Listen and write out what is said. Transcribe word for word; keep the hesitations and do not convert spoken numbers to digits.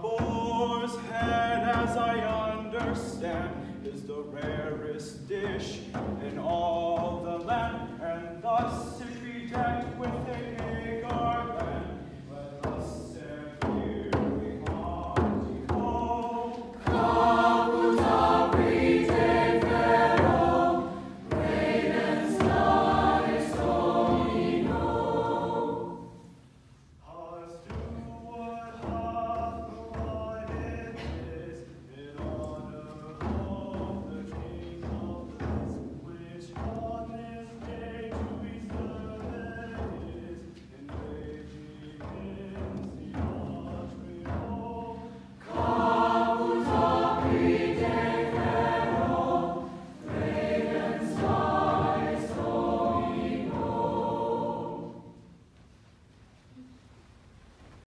boar's head, as I understand, is the rarest dish in all the land, and thus it be decked with